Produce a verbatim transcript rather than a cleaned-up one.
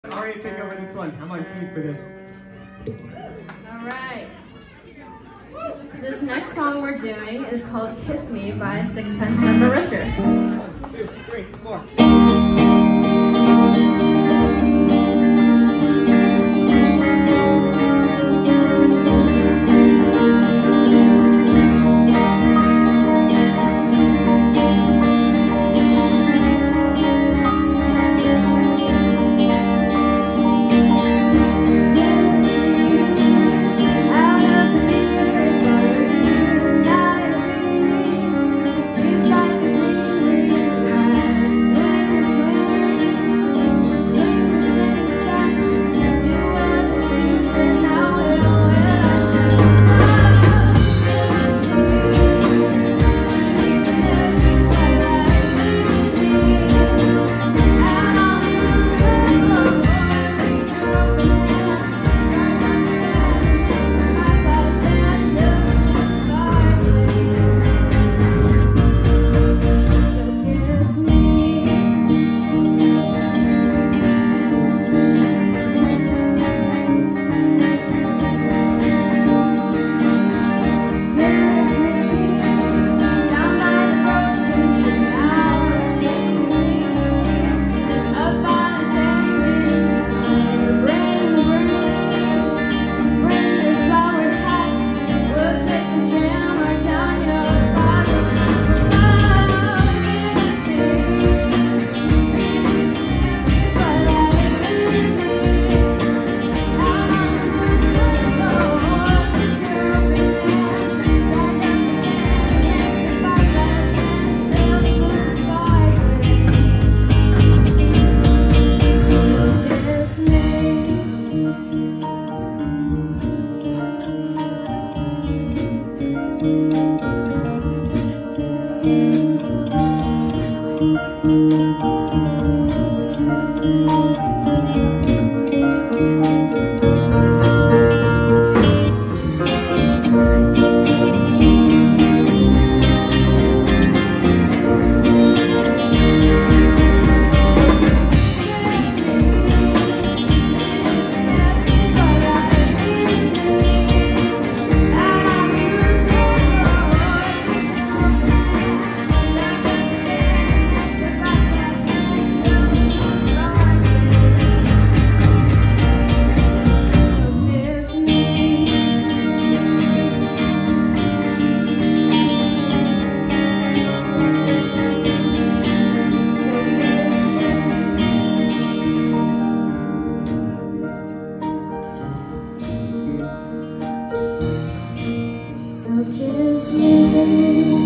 Ari, take over this one. I'm on keys for this. All right. This next song we're doing is called Kiss Me by Sixpence None the Richer. One, two, three, four. So kiss me.